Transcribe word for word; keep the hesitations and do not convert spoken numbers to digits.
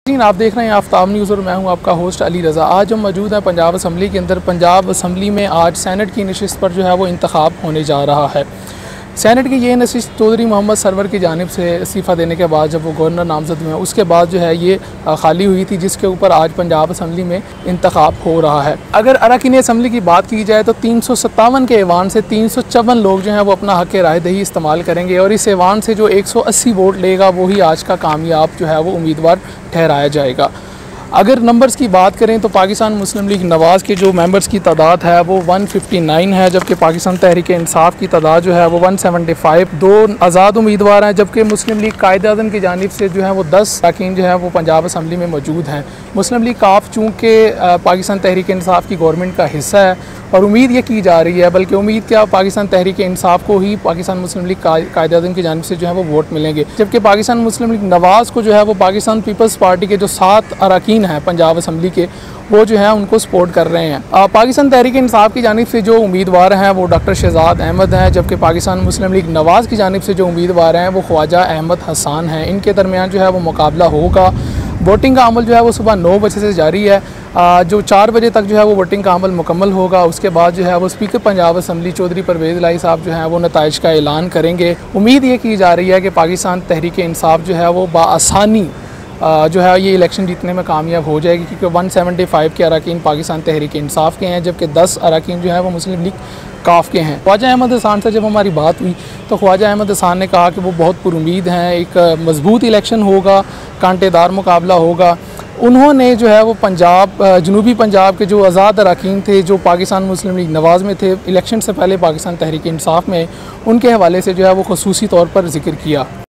آپ دیکھ رہے ہیں آفتاب نیوز اور میں ہوں آپ کا ہوسٹ علی رضا۔ آج ہم موجود ہیں پنجاب اسمبلی کے اندر۔ پنجاب اسمبلی میں آج سینٹ کی نشست پر جو ہے وہ انتخاب ہونے جا رہا ہے۔ سینٹ کی یہ نشست چودھری محمد سرور کی جانب سے استعفیٰ دینے کے بعد جب وہ گورنر نامزد ہوئے ہیں اس کے بعد جو ہے یہ خالی ہوئی تھی، جس کے اوپر آج پنجاب اسمبلی میں انتخاب ہو رہا ہے۔ اگر اراکین اسمبلی کی بات کی جائے تو تین سو ستاون کے ایوان سے تین سو چون لوگ جو ہیں وہ اپنا حق رائے دہی استعمال کریں گے، اور اس ایوان سے جو ایک سو اسی ووٹ لے گا وہی آج کا کامیاب جو ہے وہ امیدوار ٹھہرایا جائے گا۔ اگر نمبرز کی بات کریں تو پاکستان مسلم لیگ نواز کے جو ممبرز کی تعداد ہے وہ ایک سو اناسی ہے، جبکہ پاکستان تحریک انصاف کی تعداد جو ہے وہ ایک سو پچہتر، دو آزاد امیدوار ہیں، جبکہ مسلم لیگ قائد اعظم کی جانب سے جو ہے وہ دس اراکین جو ہے وہ پنجاب اسمبلی میں موجود ہیں۔ مسلم لیگ کاف چونکہ پاکستان تحریک انصاف کی گورنمنٹ کا حصہ ہے اور امید یہ کی جا رہی ہے، بلکہ امید کیا پاکستان تحریک انصاف کو ہی پاکستان مسلم لیگ قائد اعظم کی جانب سے جو ہے وہ ووٹ ملیں گے، جبکہ پاکستان مسلم لیگ نواز کو جو ہے وہ پاکستان پیپلز پارٹی کے جو سات اراکین ہیں پنجاب اسمبلی کے، وہ جو ہے ان کو سپورٹ کر رہے ہیں۔ پاکستان تحریک انصاف کی جانب سے جو امیدوار ہیں وہ ڈاکٹر شہزاد احمد ہیں، جبکہ پاکستان مسلم لیگ نواز کی جانب سے جو امیدوار ہیں وہ خواجہ احمد حسان ہیں۔ ان کے درمیان جو ہے وہ مقابلہ ہوگا۔ ووٹنگ کا عمل جو ہے وہ صبح نو بجے سے جاری ہے، جو چار بجے تک جو ہے وہ ووٹنگ کا عمل مکمل ہوگا۔ اس کے بعد جو ہے وہ اسپیکر پنجاب اسمبلی چودھری پرویز الہی صاحب جو ہیں وہ نتائج کا اعلان کریں گے۔ امید یہ کی جا رہی ہے کہ پاکستان تحریک انصاف جو ہے وہ بآسانی جو ہے یہ الیکشن جیتنے میں کامیاب ہو جائے گی، کیونکہ ایک سو پچہتر کے اراکین پاکستان تحریک انصاف کے ہیں، جبکہ دس اراکین جو ہے وہ مسلم لیگ کاف کے ہیں۔ خواجہ احمد حسان سے جب ہماری بات ہوئی تو خواجہ احمد حسان نے کہا کہ وہ بہت پر امید ہیں، ایک مضبوط الیکشن ہوگا، کانٹے دار مقابلہ ہوگا۔ انہوں نے جو ہے وہ پنجاب جنوبی پنجاب کے جو آزاد اراکین تھے جو پاکستان مسلم لیگ نواز میں تھے، الیکشن سے پہلے پاکستان تحریک انصاف میں، ان کے حوالے سے جو ہے وہ خصوصی طور پر ذکر کیا۔